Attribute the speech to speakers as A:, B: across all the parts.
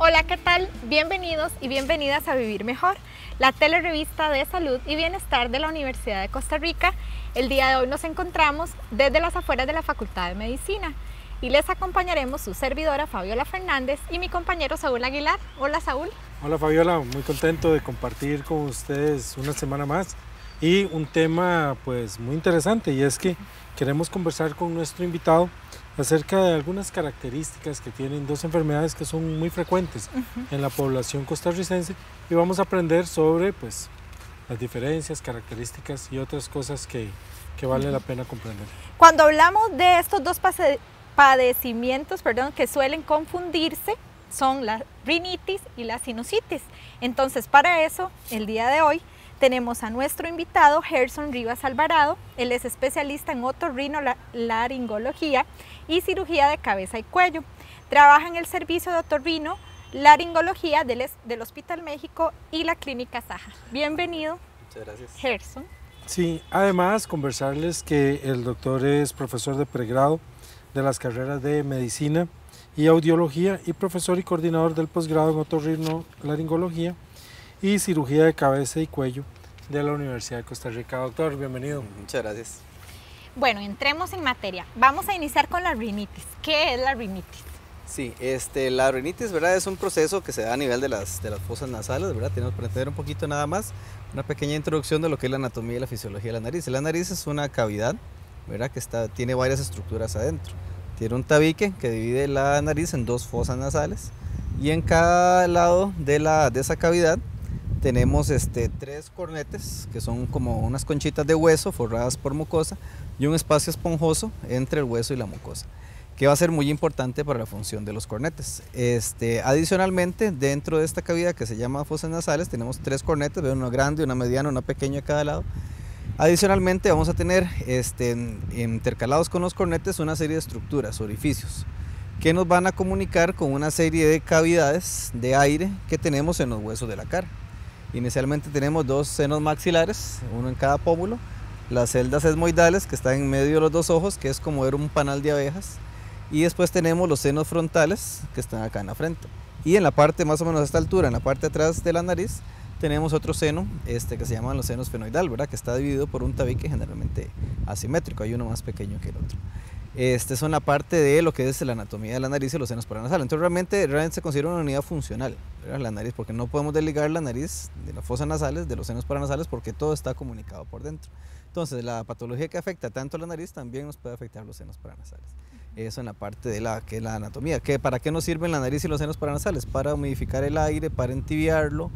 A: Hola, ¿qué tal? Bienvenidos y bienvenidas a Vivir Mejor, la telerevista de salud y bienestar de la Universidad de Costa Rica. El día de hoy nos encontramos desde las afueras de la Facultad de Medicina y les acompañaremos su servidora Fabiola Fernández y mi compañero Saúl Aguilar. Hola, Saúl.
B: Hola, Fabiola, muy contento de compartir con ustedes una semana más y un tema pues muy interesante, y es que queremos conversar con nuestro invitado acerca de algunas características que tienen dos enfermedades que son muy frecuentes en la población costarricense, y vamos a aprender sobre pues las diferencias, características y otras cosas que vale la pena comprender.
A: Cuando hablamos de estos dos padecimientos que suelen confundirse, son la rinitis y la sinusitis. Entonces, para eso, el día de hoy tenemos a nuestro invitado Gerson Rivas Alvarado. Él es especialista en otorrinolaringología y cirugía de cabeza y cuello. Trabaja en el servicio de otorrinolaringología del Hospital México y la Clínica Saja. Bienvenido.
C: Muchas gracias.
A: Gerson.
B: Sí, además conversarles que el doctor es profesor de pregrado de las carreras de Medicina y Audiología y profesor y coordinador del posgrado en otorrinolaringología y cirugía de cabeza y cuello de la Universidad de Costa Rica. Doctor, bienvenido.
C: Muchas gracias.
A: Bueno, entremos en materia. Vamos a iniciar con la rinitis. ¿Qué es la rinitis?
C: Sí, la rinitis, ¿verdad? Es un proceso que se da a nivel de las fosas nasales, ¿verdad? Tenemos para entender un poquito nada más, una pequeña introducción de lo que es la anatomía y la fisiología de la nariz. La nariz es una cavidad, ¿verdad? Que tiene varias estructuras adentro. Tiene un tabique que divide la nariz en dos fosas nasales, y en cada lado de esa cavidad tenemos tres cornetes, que son como unas conchitas de hueso forradas por mucosa, y un espacio esponjoso entre el hueso y la mucosa, que va a ser muy importante para la función de los cornetes. Adicionalmente, dentro de esta cavidad que se llama fosas nasales, tenemos tres cornetes, uno grande, una mediana, una pequeña a cada lado. Adicionalmente, vamos a tener intercalados con los cornetes una serie de estructuras, orificios, que nos van a comunicar con una serie de cavidades de aire que tenemos en los huesos de la cara. Inicialmente tenemos dos senos maxilares, uno en cada pómulo, las celdas esmoidales que están en medio de los dos ojos, que es como ver un panal de abejas, y después tenemos los senos frontales que están acá en la frente. Y en la parte más o menos a esta altura, en la parte de atrás de la nariz, tenemos otro seno que se llaman los senos fenoidal, ¿verdad? Que está dividido por un tabique generalmente asimétrico, hay uno más pequeño que el otro. Son la parte de lo que es la anatomía de la nariz y los senos paranasales. Entonces realmente se considera una unidad funcional, ¿verdad? La nariz, porque no podemos desligar la nariz de las fosas nasales de los senos paranasales, porque todo está comunicado por dentro. Entonces la patología que afecta tanto la nariz también nos puede afectar los senos paranasales. Eso en la parte de que es la anatomía. ¿Para qué nos sirven la nariz y los senos paranasales? Para humidificar el aire, para entibiarlo,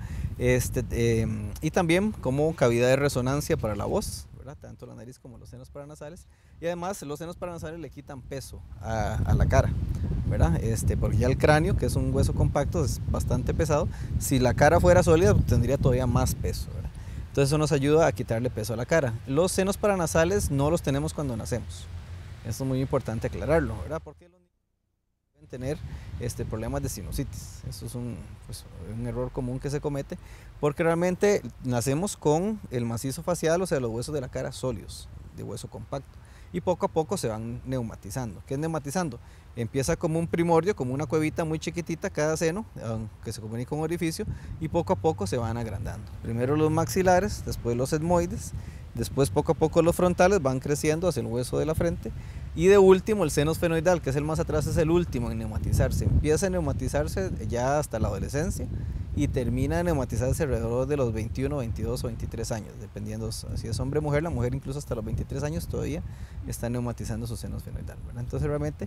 C: y también como cavidad de resonancia para la voz, ¿verdad? Tanto la nariz como los senos paranasales. Y además los senos paranasales le quitan peso a la cara, ¿verdad? Porque ya el cráneo, que es un hueso compacto, es bastante pesado. Si la cara fuera sólida, tendría todavía más peso, ¿verdad? Entonces eso nos ayuda a quitarle peso a la cara. Los senos paranasales no los tenemos cuando nacemos. Eso es muy importante aclararlo, ¿verdad? Porque los niños pueden tener problemas de sinusitis. Eso es un error común que se comete, porque realmente nacemos con el macizo facial, o sea, los huesos de la cara sólidos, de hueso compacto, y poco a poco se van neumatizando. ¿Qué es neumatizando? Empieza como un primordio, como una cuevita muy chiquitita cada seno, que se comunica con un orificio, y poco a poco se van agrandando. Primero los maxilares, después los etmoides, después poco a poco los frontales van creciendo hacia el hueso de la frente, y de último el seno esfenoidal, que es el más atrás, es el último en neumatizarse. Empieza a neumatizarse ya hasta la adolescencia y termina a neumatizarse alrededor de los 21, 22 o 23 años, dependiendo si es hombre o mujer. La mujer incluso hasta los 23 años todavía está neumatizando su seno esfenoidal, ¿verdad? Entonces realmente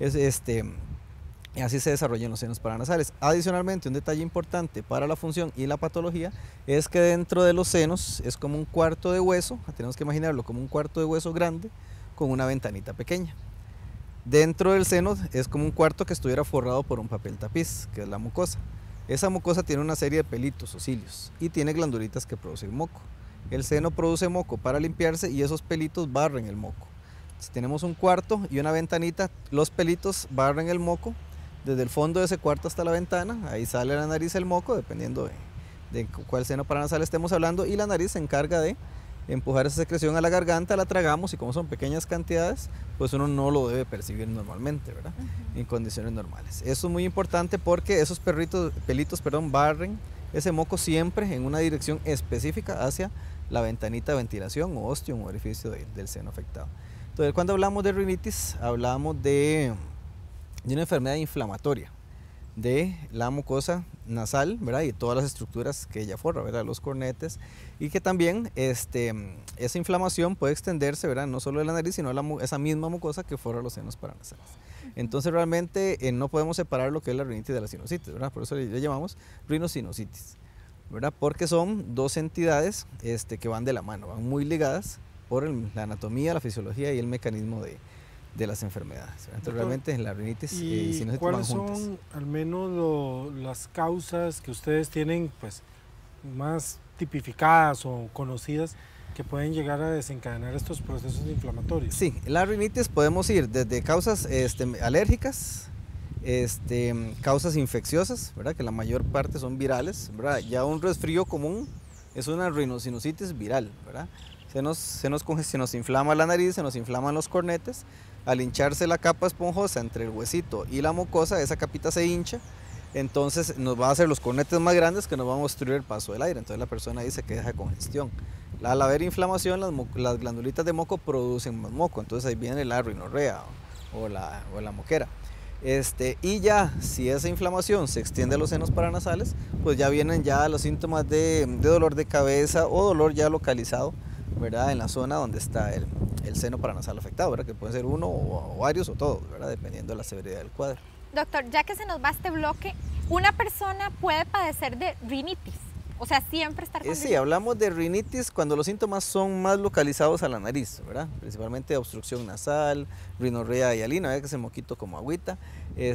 C: así se desarrollan los senos paranasales. Adicionalmente, un detalle importante para la función y la patología es que dentro de los senos es como un cuarto de hueso, tenemos que imaginarlo como un cuarto de hueso grande con una ventanita pequeña. Dentro del seno es como un cuarto que estuviera forrado por un papel tapiz, que es la mucosa. Esa mucosa tiene una serie de pelitos o cilios y tiene glandulitas que producen moco. El seno produce moco para limpiarse y esos pelitos barren el moco. Si tenemos un cuarto y una ventanita, los pelitos barren el moco desde el fondo de ese cuarto hasta la ventana. Ahí sale la nariz el moco, dependiendo de cuál seno paranasal estemos hablando, y la nariz se encarga de empujar esa secreción a la garganta, la tragamos y como son pequeñas cantidades, pues uno no lo debe percibir normalmente, ¿verdad? En condiciones normales. Eso es muy importante porque esos pelitos, barren ese moco siempre en una dirección específica hacia la ventanita de ventilación o ostium o orificio del seno afectado. Entonces, cuando hablamos de rinitis, hablamos de una enfermedad inflamatoria de la mucosa nasal, ¿verdad? Y todas las estructuras que ella forra, ¿verdad? Los cornetes, y que también esa inflamación puede extenderse, ¿verdad? No solo de la nariz, sino esa misma mucosa que forra los senos paranasales. Entonces realmente no podemos separar lo que es la rinitis de la sinusitis, ¿verdad? Por eso le llamamos rinosinusitis, ¿verdad? Porque son dos entidades que van de la mano, van muy ligadas por la anatomía, la fisiología y el mecanismo de las enfermedades. Entonces realmente la rinitis y sinusitis
B: ¿cuáles
C: van juntas.
B: son al menos las causas que ustedes tienen pues más tipificadas o conocidas que pueden llegar a desencadenar estos procesos inflamatorios?
C: Sí, la rinitis podemos ir desde causas alérgicas, causas infecciosas, ¿verdad? Que la mayor parte son virales, ¿verdad? Ya un resfrío común es una rinosinusitis viral, ¿verdad? Se nos inflama la nariz, se nos inflaman los cornetes. Al hincharse la capa esponjosa entre el huesito y la mucosa, esa capita se hincha, entonces nos va a hacer los cornetes más grandes que nos van a obstruir el paso del aire, entonces la persona dice que deja congestión. Al haber inflamación, las glandulitas de moco producen más moco, entonces ahí viene la rinorrea o la moquera. Y ya, si esa inflamación se extiende a los senos paranasales, pues ya vienen ya los síntomas de dolor de cabeza o dolor ya localizado, ¿verdad? En la zona donde está el seno paranasal afectado, ¿verdad? Que pueden ser uno o varios o todos, ¿verdad? Dependiendo de la severidad del cuadro.
A: Doctor, ya que se nos va este bloque, ¿una persona puede padecer de rinitis? O sea, siempre estar con
C: Sí, hablamos de rinitis cuando los síntomas son más localizados a la nariz, ¿verdad? Principalmente obstrucción nasal, rinorrea y hialina, que es el moquito como agüita. Y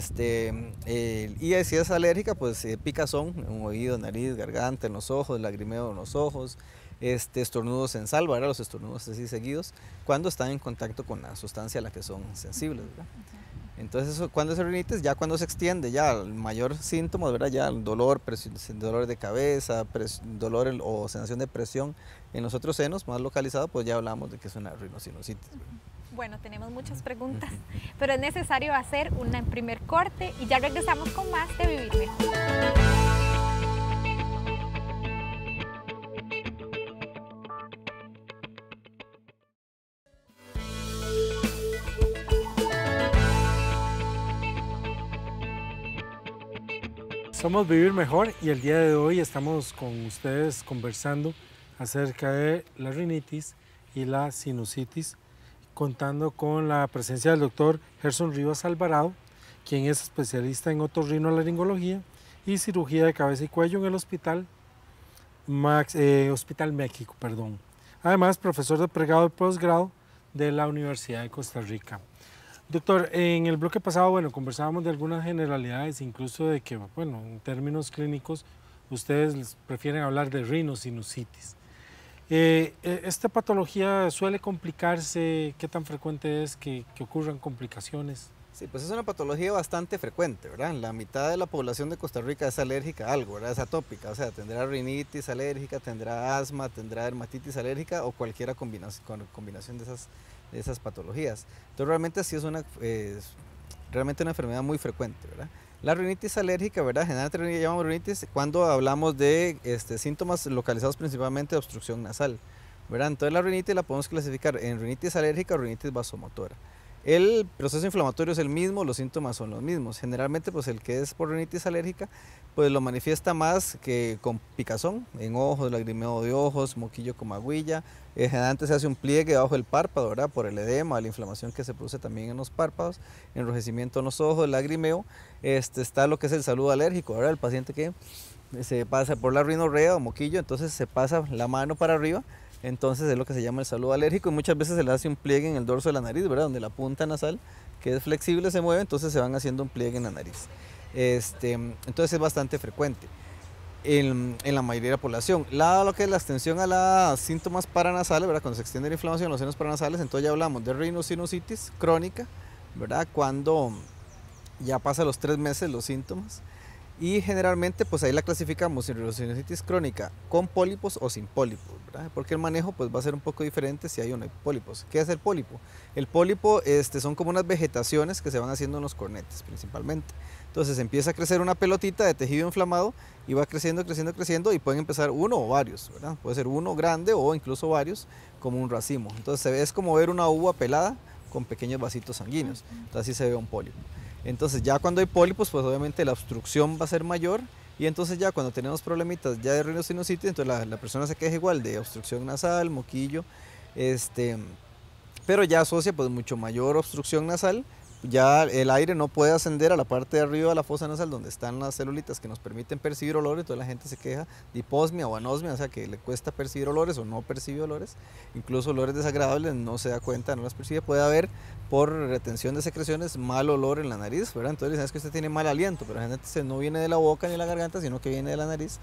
C: si es alérgica, pues picazón en oído, nariz, garganta, en los ojos, lagrimeo en los ojos, estornudos en sal, ¿verdad? Los estornudos así seguidos, cuando están en contacto con la sustancia a la que son sensibles, ¿verdad? Entonces, cuando es rinitis, ya cuando se extiende, ya el mayor síntoma, ¿verdad? Ya el dolor, dolor de cabeza, dolor o sensación de presión en los otros senos, más localizado, pues ya hablamos de que es una rinosinusitis, ¿verdad?
A: Bueno, tenemos muchas preguntas, pero es necesario hacer un primer corte y ya regresamos con más de Vivir Mejor.
B: Somos Vivir Mejor y el día de hoy estamos con ustedes conversando acerca de la rinitis y la sinusitis, contando con la presencia del doctor Gerson Rivas Alvarado, quien es especialista en otorrinolaringología y cirugía de cabeza y cuello en el Hospital México. Además, profesor de pregrado y posgrado de la Universidad de Costa Rica. Doctor, en el bloque pasado, conversábamos de algunas generalidades, incluso de que, en términos clínicos, ustedes prefieren hablar de rinosinusitis. ¿Esta patología suele complicarse? ¿Qué tan frecuente es que ocurran complicaciones?
C: Sí, pues es una patología bastante frecuente, ¿verdad? La mitad de la población de Costa Rica es alérgica a algo, ¿verdad? Es atópica, o sea, tendrá rinitis alérgica, tendrá asma, tendrá dermatitis alérgica o cualquier combinación de esas patologías. Entonces realmente sí es realmente una enfermedad muy frecuente, ¿verdad? La rinitis alérgica, ¿verdad? Generalmente llamamos rinitis cuando hablamos de síntomas localizados principalmente de obstrucción nasal, ¿verdad? Entonces la rinitis la podemos clasificar en rinitis alérgica o rinitis vasomotora. El proceso inflamatorio es el mismo, los síntomas son los mismos. Generalmente pues el que es por rinitis alérgica pues lo manifiesta más que con picazón en ojos, lagrimeo de ojos, moquillo como agüilla. Generalmente se hace un pliegue debajo del párpado, ¿verdad? Por el edema, la inflamación que se produce también en los párpados, enrojecimiento en los ojos, lagrimeo. Está lo que es el saludo alérgico, ¿verdad? El paciente que se pasa por la rinorrea o moquillo, entonces se pasa la mano para arriba. Entonces es lo que se llama el saludo alérgico y muchas veces se le hace un pliegue en el dorso de la nariz, ¿verdad? Donde la punta nasal, que es flexible, se mueve, entonces se van haciendo un pliegue en la nariz. Entonces es bastante frecuente en la mayoría de la población. Lo que es la extensión a los síntomas paranasales, ¿verdad? Cuando se extiende la inflamación en los senos paranasales, entonces ya hablamos de rinosinusitis crónica, ¿verdad? Cuando ya pasa los 3 meses los síntomas. Y generalmente pues ahí la clasificamos en rhinosinusitis crónica con pólipos o sin pólipos, ¿verdad? Porque el manejo pues va a ser un poco diferente si hay o no hay pólipos. ¿Qué es el pólipo? El pólipo son como unas vegetaciones que se van haciendo en los cornetes principalmente. Entonces empieza a crecer una pelotita de tejido inflamado y va creciendo, creciendo, creciendo, y pueden empezar uno o varios, ¿verdad? Puede ser uno grande o incluso varios, como un racimo. Entonces es como ver una uva pelada con pequeños vasitos sanguíneos. Entonces así se ve un pólipo. Entonces ya cuando hay pólipos, pues obviamente la obstrucción va a ser mayor, y entonces ya cuando tenemos problemitas ya de rinosinusitis, entonces la persona se queja igual de obstrucción nasal, moquillo, pero ya asocia pues mucho mayor obstrucción nasal. Ya el aire no puede ascender a la parte de arriba de la fosa nasal donde están las celulitas que nos permiten percibir olores. Entonces la gente se queja de hiposmia o anosmia, o sea que le cuesta percibir olores o no percibe olores, incluso olores desagradables no se da cuenta, no las percibe. Puede haber por retención de secreciones mal olor en la nariz, ¿verdad? Entonces dicen es que usted tiene mal aliento, pero generalmente no viene de la boca ni de la garganta, sino que viene de la nariz,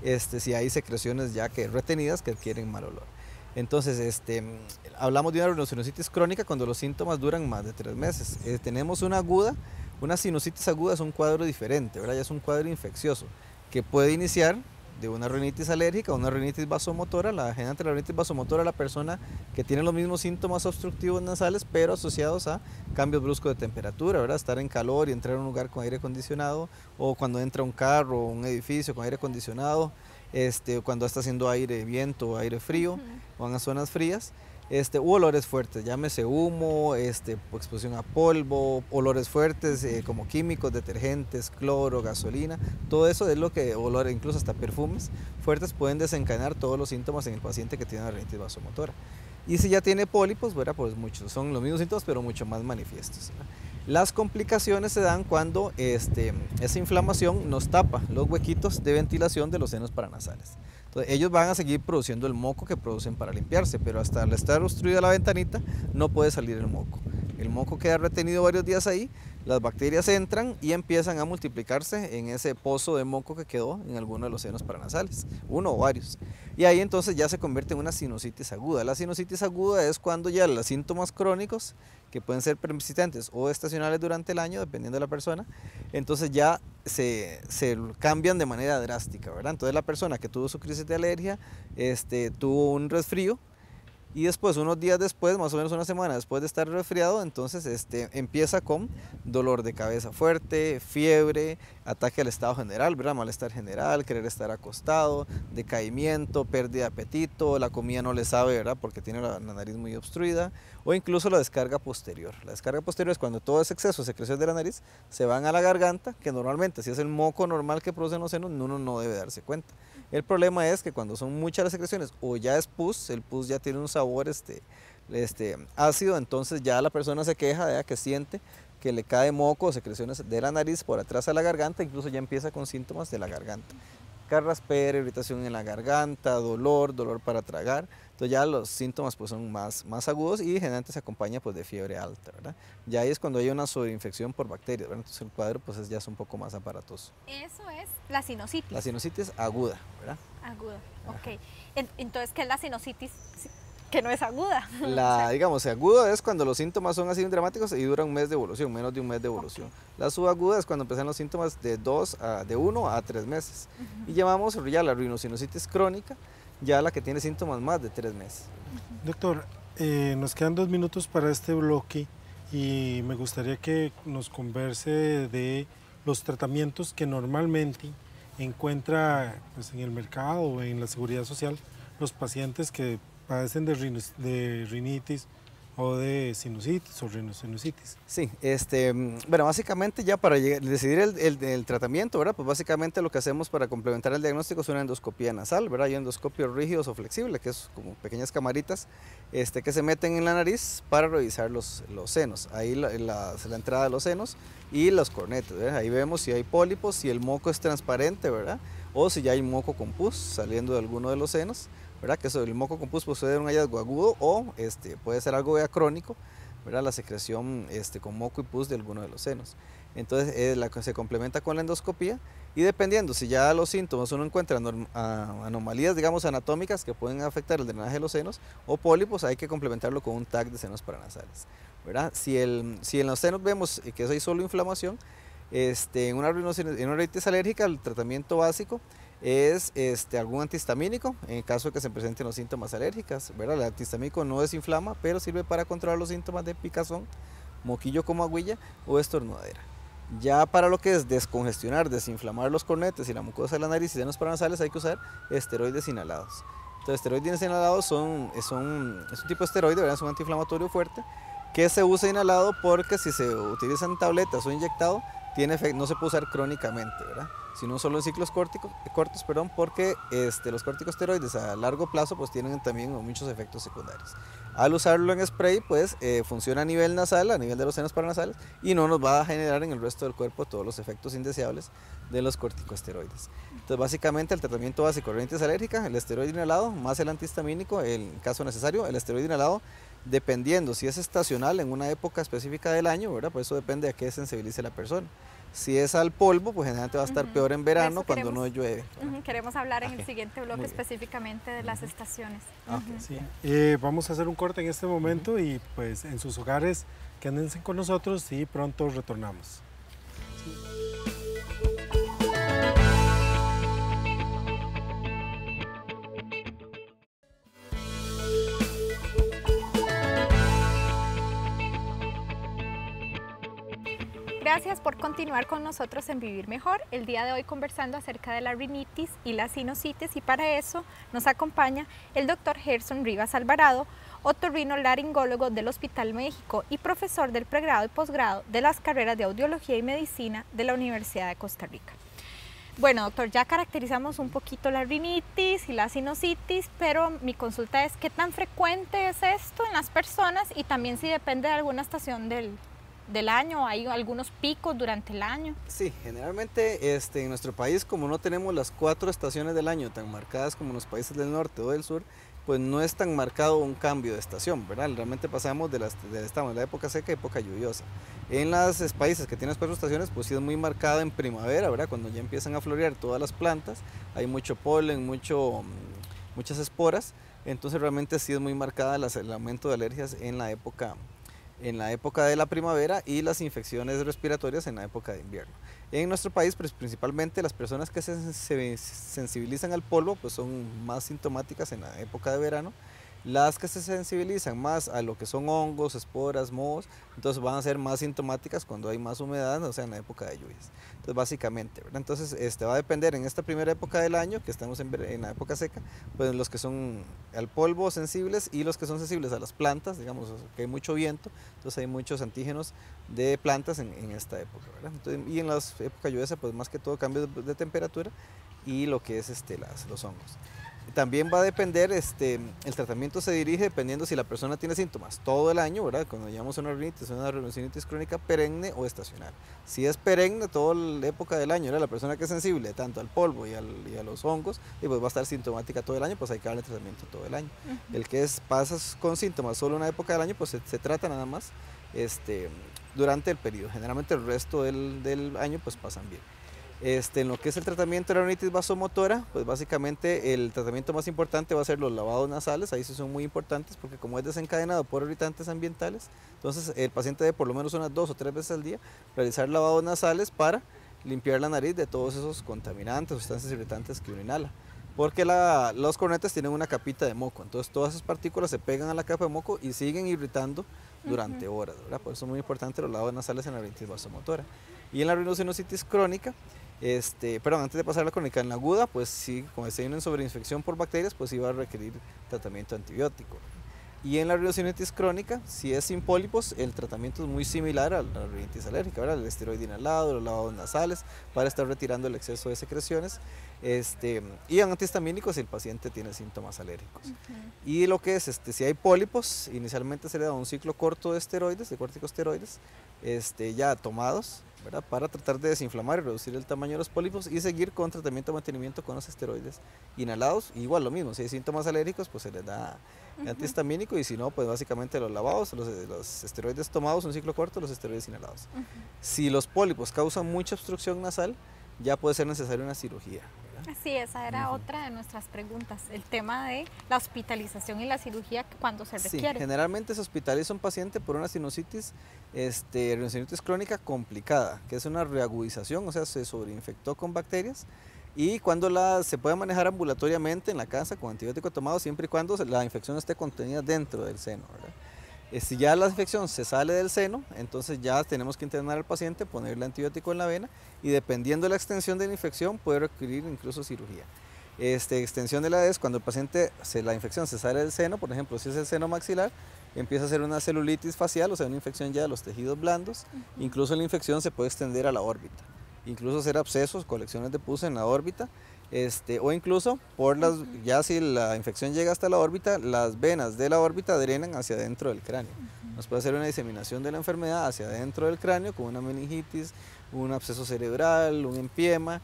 C: si hay secreciones ya que retenidas que adquieren mal olor. Entonces, hablamos de una rhinosinusitis crónica cuando los síntomas duran más de 3 meses. Tenemos una aguda, una sinusitis aguda es un cuadro diferente, ¿verdad? Ya es un cuadro infeccioso que puede iniciar de una rinitis alérgica o una rinitis vasomotora. Generalmente la rinitis vasomotora es la persona que tiene los mismos síntomas obstructivos nasales, pero asociados a cambios bruscos de temperatura, ¿verdad? Estar en calor y entrar a un lugar con aire acondicionado, o cuando entra un carro o un edificio con aire acondicionado, cuando está haciendo aire, viento, aire frío, o en las zonas frías, u olores fuertes, llámese humo, exposición a polvo, olores fuertes como químicos, detergentes, cloro, gasolina, todo eso es lo que, olores, incluso hasta perfumes fuertes pueden desencadenar todos los síntomas en el paciente que tiene una rinitis vasomotora. Y si ya tiene pólipos, ¿verdad? Pues muchos, son los mismos síntomas pero mucho más manifiestos, ¿verdad? Las complicaciones se dan cuando esa inflamación nos tapa los huequitos de ventilación de los senos paranasales. Entonces ellos van a seguir produciendo el moco que producen para limpiarse, pero hasta al estar obstruida la ventanita no puede salir el moco. El moco queda retenido varios días ahí, las bacterias entran y empiezan a multiplicarse en ese pozo de moco que quedó en alguno de los senos paranasales, uno o varios. Y ahí entonces ya se convierte en una sinusitis aguda. La sinusitis aguda es cuando ya los síntomas crónicos, que pueden ser persistentes o estacionales durante el año, dependiendo de la persona, entonces ya se cambian de manera drástica, ¿verdad? Entonces la persona que tuvo su crisis de alergia, tuvo un resfrío, y después, unos días después, más o menos una semana después de estar resfriado, entonces empieza con dolor de cabeza fuerte, fiebre, ataque al estado general, ¿verdad? Malestar general, querer estar acostado, decaimiento, pérdida de apetito, la comida no le sabe, ¿verdad? Porque tiene la nariz muy obstruida, o incluso la descarga posterior. La descarga posterior es cuando todo ese exceso de secreciones de la nariz se van a la garganta, que normalmente si es el moco normal que producen los senos, uno no debe darse cuenta. El problema es que cuando son muchas las secreciones o ya es pus, el pus ya tiene un sabor ácido, entonces ya la persona se queja de que siente que le cae moco o secreciones de la nariz por atrás a la garganta, incluso ya empieza con síntomas de la garganta. Carraspera, irritación en la garganta, dolor para tragar. Entonces ya los síntomas pues son más agudos y generalmente se acompaña pues de fiebre alta, ¿verdad? Ya ahí es cuando hay una sobreinfección por bacterias, ¿verdad? Entonces el cuadro pues ya es un poco más aparatoso.
A: Eso es la sinusitis.
C: La sinusitis aguda, ¿verdad?
A: Aguda, ok. Entonces, ¿qué es la sinusitis que no es aguda?
C: Digamos, aguda es cuando los síntomas son así dramáticos y dura un mes de evolución, menos de un mes de evolución. Okay. La subaguda es cuando empiezan los síntomas de 1 a 3 meses. Y llamamos ya la rhinosinusitis crónica, ya la que tiene síntomas más de 3 meses.
B: Doctor, nos quedan 2 minutos para este bloque y me gustaría que nos converse de los tratamientos que normalmente encuentra pues, en el mercado o en la seguridad social los pacientes que padecen de rinitis o de sinusitis o rinosinusitis.
C: Sí, bueno, básicamente ya para decidir el tratamiento, ¿verdad? Pues básicamente lo que hacemos para complementar el diagnóstico es una endoscopía nasal, ¿verdad? Hay endoscopios rígidos o flexibles, que es como pequeñas camaritas que se meten en la nariz para revisar los senos. Ahí la entrada de los senos y los cornetes, ¿verdad? Ahí vemos si hay pólipos, si el moco es transparente, ¿verdad? O si ya hay moco con pus saliendo de alguno de los senos, ¿verdad? Que eso, el moco con pus puede ser un hallazgo agudo o puede ser algo ya crónico, ¿verdad? La secreción con moco y pus de alguno de los senos. Entonces se complementa con la endoscopía y dependiendo si ya los síntomas uno encuentra anomalías, digamos, anatómicas que pueden afectar el drenaje de los senos o pólipos, hay que complementarlo con un TAC de senos paranasales, ¿verdad? Si en los senos vemos que hay solo inflamación, En una rinitis alérgica, el tratamiento básico es algún antihistamínico, en el caso de que se presenten los síntomas alérgicos, ¿verdad? El antihistamínico no desinflama, pero sirve para controlar los síntomas de picazón, moquillo como agüilla o estornudadera. Ya para lo que es descongestionar, desinflamar los cornetes y la mucosa de la nariz y senos paranasales hay que usar esteroides inhalados. Entonces, esteroides inhalados es un tipo de esteroide, ¿verdad? Es un antiinflamatorio fuerte que se usa inhalado porque si se utilizan tabletas o inyectado, no se puede usar crónicamente, ¿verdad? Sino solo en ciclos cortos, porque los corticosteroides a largo plazo pues tienen también muchos efectos secundarios. Al usarlo en spray pues funciona a nivel nasal, a nivel de los senos paranasales y no nos va a generar en el resto del cuerpo todos los efectos indeseables de los corticosteroides. Entonces básicamente el tratamiento básico de rinitis alérgica, el esteroide inhalado más el antihistamínico, en caso necesario, el esteroide inhalado dependiendo si es estacional en una época específica del año, ¿verdad? Pues eso depende de a qué sensibilice la persona. Si es al polvo, pues generalmente va a estar peor en verano cuando no llueve.
A: Queremos hablar en el siguiente bloque específicamente de las estaciones.
B: Sí. Vamos a hacer un corte en este momento y pues en sus hogares quédense con nosotros y pronto retornamos. Sí.
A: Gracias por continuar con nosotros en Vivir Mejor. El día de hoy conversando acerca de la rinitis y la sinusitis y para eso nos acompaña el doctor Gerson Rivas Alvarado, otorrinolaringólogo del Hospital México y profesor del pregrado y posgrado de las carreras de Audiología y Medicina de la Universidad de Costa Rica. Bueno, doctor, ya caracterizamos un poquito la rinitis y la sinusitis, pero mi consulta es ¿qué tan frecuente es esto en las personas? Y también si depende de alguna estación del año, hay algunos picos durante el año.
C: Sí, generalmente en nuestro país, como no tenemos las 4 estaciones del año tan marcadas como en los países del norte o del sur, pues no es tan marcado un cambio de estación, ¿verdad? Realmente pasamos de la época seca a época lluviosa. En los países que tienen las 4 estaciones, pues sí es muy marcado en primavera, ¿verdad? Cuando ya empiezan a florear todas las plantas, hay mucho polen, muchas esporas, entonces realmente sí es muy marcada el aumento de alergias en la época de la primavera y las infecciones respiratorias en la época de invierno. En nuestro país, pues, principalmente las personas que se sensibilizan al polvo pues son más sintomáticas en la época de verano. Las que se sensibilizan más a lo que son hongos, esporas, mohos, entonces van a ser más sintomáticas cuando hay más humedad, o sea, en la época de lluvias. Entonces, básicamente, ¿verdad? Entonces, va a depender en esta primera época del año, que estamos en la época seca, pues los que son al polvo sensibles y los que son sensibles a las plantas, digamos, que hay mucho viento, entonces hay muchos antígenos de plantas en esta época, ¿verdad? Entonces, y en la época lluviosa, pues más que todo cambios de temperatura y lo que es los hongos. También va a depender, el tratamiento se dirige dependiendo si la persona tiene síntomas todo el año, ¿verdad? Cuando llamamos una rinitis crónica perenne o estacional. Si es perenne toda la época del año, ¿verdad? La persona que es sensible tanto al polvo y a los hongos, y pues va a estar sintomática todo el año, pues hay que darle tratamiento todo el año. El que pasa con síntomas solo una época del año, pues se trata nada más durante el periodo. Generalmente el resto del año pues pasan bien. En lo que es el tratamiento de la rinitis vasomotora, pues básicamente el tratamiento más importante va a ser los lavados nasales, ahí sí son muy importantes porque como es desencadenado por irritantes ambientales, entonces el paciente debe por lo menos unas 2 o 3 veces al día realizar lavados nasales para limpiar la nariz de todos esos contaminantes, sustancias irritantes que uno inhala. Porque los cornetes tienen una capita de moco, entonces todas esas partículas se pegan a la capa de moco y siguen irritando durante horas, ¿verdad? Por eso es muy importante los lavados nasales en la rinitis vasomotora. Y en la rhinosinusitis crónica, antes de pasar a la crónica, en la aguda, pues sí, como hay una sobreinfección por bacterias, pues sí va a requerir tratamiento antibiótico. Y en la rhinosinusitis crónica, si es sin pólipos, el tratamiento es muy similar a la rinitis alérgica, ¿verdad? El esteroide inhalado, los lavados nasales, para estar retirando el exceso de secreciones, y antihistamínicos si el paciente tiene síntomas alérgicos. Y lo que es, si hay pólipos, inicialmente se le da un ciclo corto de esteroides, de corticosteroides, ya tomados, ¿verdad? Para tratar de desinflamar y reducir el tamaño de los pólipos y seguir con tratamiento de mantenimiento con los esteroides inhalados. Igual lo mismo, si hay síntomas alérgicos, pues se les da antihistamínico y si no, pues básicamente los lavados, los esteroides tomados, un ciclo corto, los esteroides inhalados. Si los pólipos causan mucha obstrucción nasal, ya puede ser necesaria una cirugía, ¿verdad?
A: Sí, esa era otra de nuestras preguntas, el tema de la hospitalización y la cirugía cuando se requiere.
C: Sí, generalmente se hospitaliza un paciente por una sinusitis, sinusitis crónica complicada, que es una reagudización, o sea, se sobreinfectó con bacterias, y cuando se puede manejar ambulatoriamente en la casa con antibiótico tomado, siempre y cuando la infección esté contenida dentro del seno, ¿verdad? Si ya la infección se sale del seno, entonces ya tenemos que internar al paciente, ponerle antibiótico en la vena, y dependiendo de la extensión de la infección puede requerir incluso cirugía. Extensión de la es cuando el paciente, la infección se sale del seno, por ejemplo, si es el seno maxilar, empieza a hacer una celulitis facial, o sea, una infección ya de los tejidos blandos. Incluso la infección se puede extender a la órbita, incluso hacer abscesos, colecciones de pus en la órbita. O incluso ya si la infección llega hasta la órbita, las venas de la órbita drenan hacia adentro del cráneo. Nos puede hacer una diseminación de la enfermedad hacia adentro del cráneo con una meningitis, un absceso cerebral, un empiema,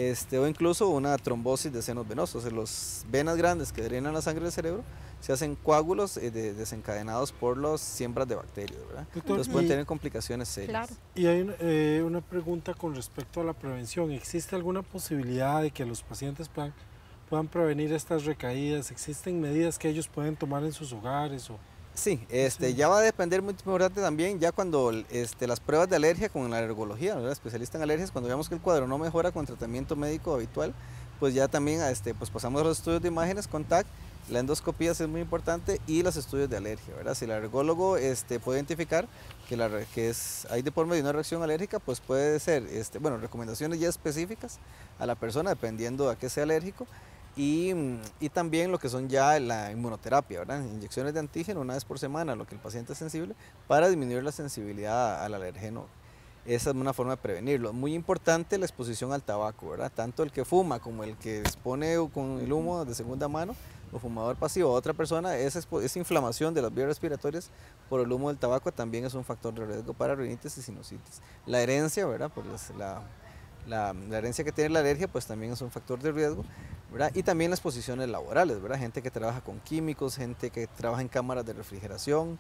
C: o incluso una trombosis de senos venosos. Las venas grandes que drenan la sangre del cerebro se hacen coágulos desencadenados por las siembras de bacterias, ¿verdad?
B: Doctor,
C: entonces pueden tener complicaciones serias.
A: Claro.
B: Y hay una pregunta con respecto a la prevención. ¿Existe alguna posibilidad de que los pacientes puedan prevenir estas recaídas? ¿Existen medidas que ellos pueden tomar en sus hogares?
C: Sí, ya va a depender muy importante también ya cuando las pruebas de alergia con la alergología, ¿verdad? Especialista en alergias, cuando veamos que el cuadro no mejora con tratamiento médico habitual, pues ya también pues pasamos a los estudios de imágenes con TAC. La endoscopía es muy importante y los estudios de alergia, ¿verdad? Si el alergólogo puede identificar que hay de por medio una reacción alérgica, pues puede ser, recomendaciones ya específicas a la persona dependiendo a qué sea alérgico. Y también lo que son ya la inmunoterapia, ¿verdad? Inyecciones de antígeno una vez por semana, a lo que el paciente es sensible, para disminuir la sensibilidad al alergeno. Esa es una forma de prevenirlo. Muy importante la exposición al tabaco, ¿verdad? Tanto el que fuma como el que expone con el humo de segunda mano o fumador pasivo a otra persona, esa inflamación de las vías respiratorias por el humo del tabaco también es un factor de riesgo para rinitis y sinusitis. La herencia, ¿verdad? Pues la herencia que tiene la alergia pues también es un factor de riesgo, ¿verdad? Y también las exposiciones laborales, ¿verdad? Gente que trabaja con químicos, gente que trabaja en cámaras de refrigeración,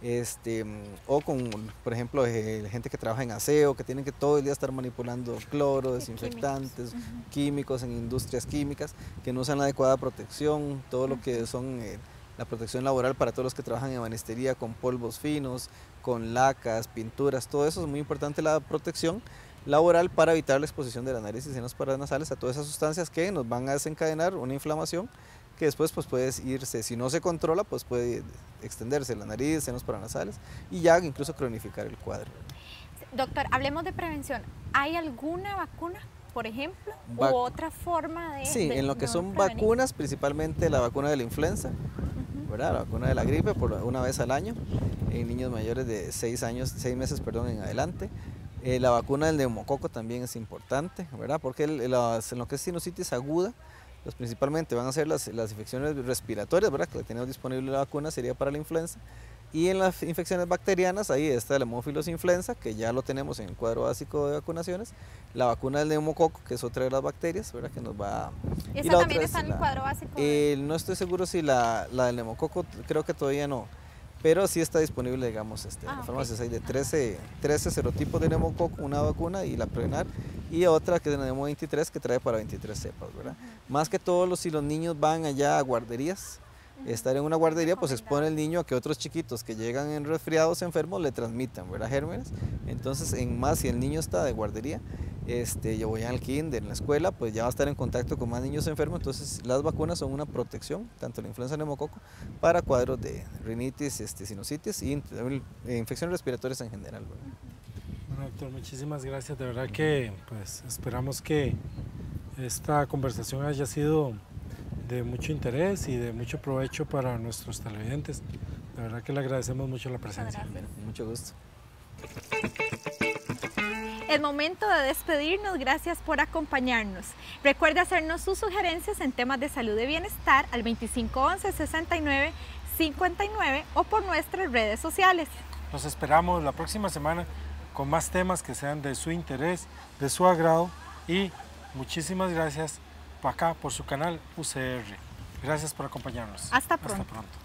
C: o con, por ejemplo, gente que trabaja en aseo, que tienen que todo el día estar manipulando cloro, desinfectantes, químicos en industrias químicas, que no usan la adecuada protección, todo lo que son la protección laboral para todos los que trabajan en ebanistería con polvos finos, con lacas, pinturas, todo eso es muy importante, la protección laboral para evitar la exposición de la nariz y senos paranasales a todas esas sustancias que nos van a desencadenar una inflamación que después pues puede irse, si no se controla, pues puede extenderse la nariz, senos paranasales y ya incluso cronificar el cuadro.
A: Doctor, hablemos de prevención. ¿Hay alguna vacuna, por ejemplo, u otra forma de
C: Sí, en lo que son vacunas, principalmente la vacuna de la influenza, ¿verdad? La vacuna de la gripe por una vez al año, en niños mayores de 6 meses en adelante. La vacuna del neumococo también es importante, ¿verdad? Porque en lo que es sinusitis aguda, pues principalmente van a ser las infecciones respiratorias, ¿verdad? Que la tenemos disponible la vacuna sería para la influenza. Y en las infecciones bacterianas, ahí está el Haemophilus influenza, que ya lo tenemos en el cuadro básico de vacunaciones. La vacuna del neumococo, que es otra de las bacterias, ¿verdad? Que nos va...
A: ¿Esa también está en el cuadro básico?
C: No estoy seguro si la del neumococo, creo que todavía no. Pero sí está disponible, digamos, en las farmacias. Hay de 13 serotipos de neumococo, una vacuna y la Prevenar, y otra que es de Neumo 23 que trae para 23 cepas, ¿verdad? Más que todo, si los niños van allá a guarderías, estar en una guardería pues expone el niño a que otros chiquitos que llegan en resfriados enfermos le transmitan, ¿verdad? Gérmenes. Entonces, si el niño está de guardería, yo voy al kinder, en la escuela, pues ya va a estar en contacto con más niños enfermos. Entonces las vacunas son una protección, tanto la influenza neumococo, para cuadros de rinitis, sinusitis y infecciones respiratorias en general, ¿verdad?
B: Bueno, doctor, muchísimas gracias. De verdad que pues esperamos que esta conversación haya sido de mucho interés y de mucho provecho para nuestros televidentes. De verdad que le agradecemos mucho la presencia.
C: Mucho gusto.
A: Es momento de despedirnos, gracias por acompañarnos. Recuerde hacernos sus sugerencias en temas de salud y bienestar al 2511-6959 o por nuestras redes sociales.
B: Los esperamos la próxima semana con más temas que sean de su interés, de su agrado, y muchísimas gracias por acá, por su canal UCR. Gracias por acompañarnos.
A: Hasta pronto.
B: Hasta pronto.